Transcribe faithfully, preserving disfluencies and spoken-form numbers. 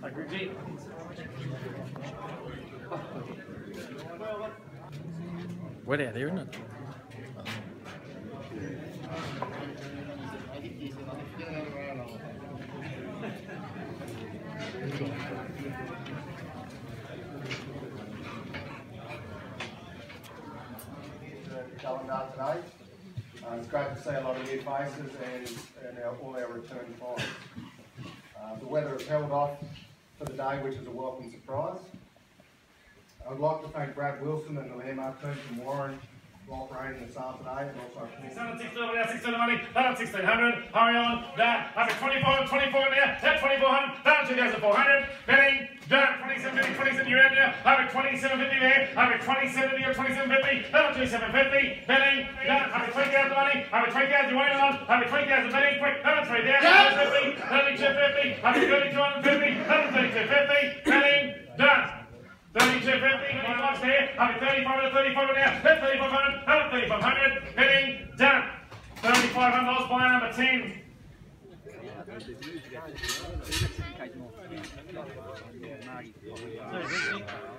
Wet out there, isn't it? Calendar today. Uh, it's great to see a lot of new faces and, and our, all our return clients. Uh, the weather has held off for the day, which is a welcome surprise. I would like to thank Brad Wilson and the Landmark team from Warren for operating the sale today, and also sixteen hundred, hurry on, that, over twenty-four, twenty-four now, that twenty-four hundred, that two thousand four hundred, betting, done, twenty-seven fifty, twenty-seven you're out now, over twenty-seven fifty there, over twenty-seven fifty or twenty-seven fifty, that twenty-seven fifty, betting, done, over twenty thousand money, over twenty thousand you're waiting on, over twenty thousand betting, quick, over three thousand fifty, thirty-two fifty, over thirty-two fifty, over thirty-two fifty, betting, done. thirty-two fifty, twenty-five there, over thirty-five to thirty-five now, that's thirty-five hundred, over thirty-five hundred, betting, done. thirty-five hundred dollars by number ten.